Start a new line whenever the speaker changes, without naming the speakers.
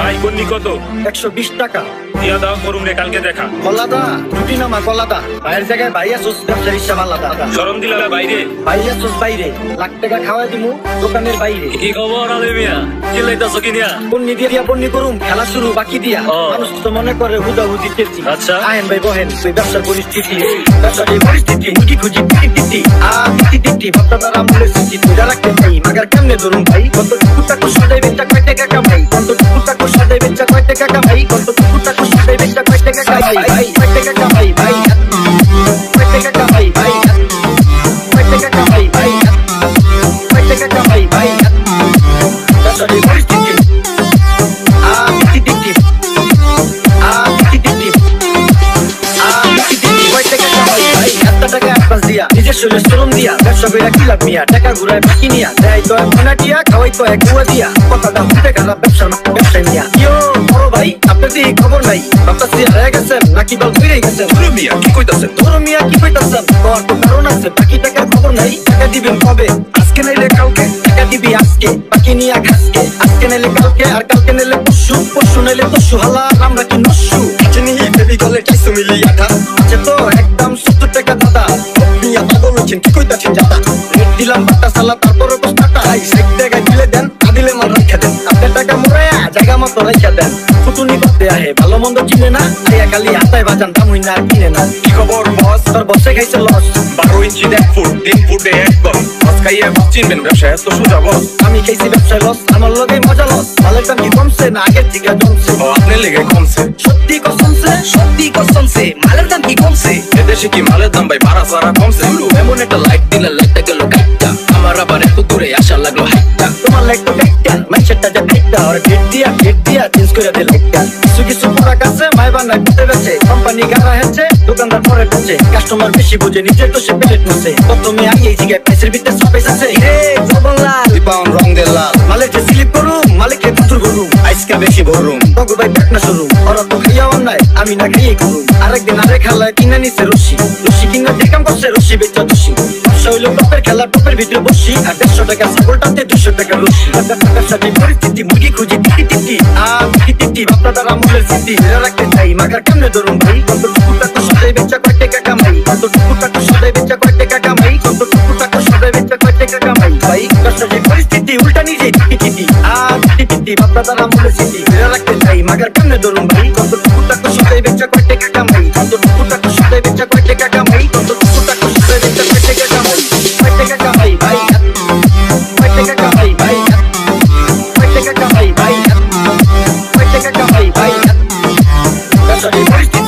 ভাই কন্নি কত?
120 টাকা
দিয়া দাও, করুন রে কালকে দেখা।
কলাদা রুটি নামা কলাদা ভাইয়ের জায়গায় ভাইয়া সোস ব্যবসার হিসাব আলাদা।
শরম দিলা বাইরে,
ভাইয়া সোস বাইরে, লাখ টাকা খাওয়াই দিমু দোকানের বাইরে।
কি খবর আলে মিয়া, কি লাইতাছো কি নিয়া?
পন্নি দিয়া পন্নি করুম, খেলা শুরু বাকি দিয়া। মানুষ তো মনে করে হুদাহুদি তেজি।
আচ্ছা
আয়েন ভাই বহেন, তুই ব্যবসার পরিস্থিতি, ব্যবসার এই পরিস্থিতি মুরগি খুঁজি টিটি টিটি ভাবটা তারা মূলে সিটি তুইরা রাখতে চাই মাগার কেমনে ধরুন ভাই। কতটুকু টাকা সাদাই বেচা কয় টাকা কামাই, কতটুকু টাকা সাদাই বেচা কয় টাকা কামাই, কতটুকু টাকা সাদাই বেচা কয় টাকা কামাই ভাই, কয় টাকা কামাই ভাই, কয় টাকা কামাই ভাই, কয় টাকা কামাই ভাই, কয় টাকা কামাই ভাই। ব্যবসার এই পরিস্থিতি টিটি নিজস্ব রেস্টুরেন্ট দিয়া ব্যবসা করে কি লাভ মিয়া, টাকা ঘুরায় বাকি নিয়া দেয় তো এক দিয়া খাওয়াই তো এক গুয়া দিয়া। কথাটা উঠে খারাপ ব্যবসা নিয়া ইয়ো বড় ভাই আপনার দিকে খবর নাই, ভাবতাছি হয়ে গেছেন নাকি বল ফিরে গেছেন। ধরো মিয়া কি কইতাছেন, ধরো মিয়া কি কইতাছেন, তোমার তো কারণ আছে বাকি টাকার খবর নাই। টাকা দিবেন কবে, আজকে নাইলে কালকে, টাকা দিবি আজকে বাকি নিয়া খাসকে, আজকে নাইলে কালকে আর কালকে নাইলে পরশু, পরশু নাইলে তরশু হালা আমরা কি নস্যু। চিনি বেবি গলে 250 মিলি আটা আছে তো একদম 70 টাকা দাদা। মিয়া পাগল হচ্ছেন কি কইতাছেন জাদা, রেট দিলাম বাটা সালা তারপরে বস্তাটা আই 60 টাকা দিলে দেন, আদিলে মাল রাখা দেন, আপনার টাকা মোড়ায়া জায়গা মতো রাখা দেন। ফুটুনি করতে আহে ভালো মন্দ চিনে না, আইয়া খালি হাতায় বাজান দাম হই না আর কিনে না।
কি খবর বস?
তোর বসে খাইছে লস,
12 ইঞ্চি দেখ ফুট 3 ফুটে 1 বস। বস খাইয়া বস চিনবেন, ব্যবসা এত সোজা বস।
আমি খাইছি ব্যবসায় লস, আমার লগে মজা লস। মালের দাম কি কমছে না আগের থেকে জমছে?
ও আপনার লেগে কমছে,
সত্যি কসমছে, সত্যি কসমছে, মালের দাম কি কমছে?
এদেশে কি মালের দাম ভাই বাড়া সারা কমছে?
এমন একটা লাইট দিলে লাইটটা গেল কাইটা, আমার আবার এত দূরে আসা লাগলো হাইটটা। তোমার লাইট তো কাইটা মাইশেরটা যা কাইটা, আর গেট দিয়া চেঞ্জ করে দে লাইটটা। কিছু কিছু প্রোডাক্ট আছে মাই বানায় দিতে বেচে, কোম্পানি গাড়া হেছে দোকানদার পরে বেচে, কাস্টমার বেশি বুঝে নিজে তো সে প্লেট মুছে। প্রথমে আইয়ে জিগায় প্রাইসের ভিতরে সাপেস আছে রে জবনলাল
দীপাউন রং দে লাল,
মালিক যে স্লিপ করুম মালিককে কুতুর করুম,
আইসকা বেশি ভরুম
তগু ভাই পেটনা শুরু। ওরা তো খাইয়াও নাই আমি না খাইয়ে করুম, আরেকদিন আরেক খেলায় কিনে নিছে রশি, রশি কিনে দেখাম করছে রশি বেচা দোষী। ব্যবসা হইলো টপের খেলা, টপের ভিতরে বসি আর 150 টাকা ছাগলটাতে 200 টাকা রশি। ব্যবসাটি পরিস্থিতি মুরগি খুঁজি টিটি টিটি ভাবটা তারা মূলের সিটি রাখতে চাই মাগার কেমনে ধরুন ভাই। কতটুকু টাকা সাদাই বেচা কয় টাকা কামাই, কতটুকু টাকা সাদাই বেচা কয় টাকা কামাই, কতটুকু টাকা সাদাই বেচা কয় টাকা কামাই ভাই। ব্যবসাটি পরিস্থিতি উল্টা নিজে টিটি টিটি ভাবটা তারা মূলের সিটি রাখতে চাই মাগার কেমনে ধরুন ভাই। কতটুকু টাকা সাদাই বেচা কয় টাকা কামাই, কতটুকু টাকা সাদাই বেচা কয় টাকা কামাই, কতটুকু টাকা সাদাই বেচা কয় টাকা কামাই, কয় টাকা কামাই ভাই, কয় টাকা কামাই ভাই, কয় টাকা কামাই ভাই, কয় টাকা কামাই ভাই। ব্যবসাটি পরিস্থিতি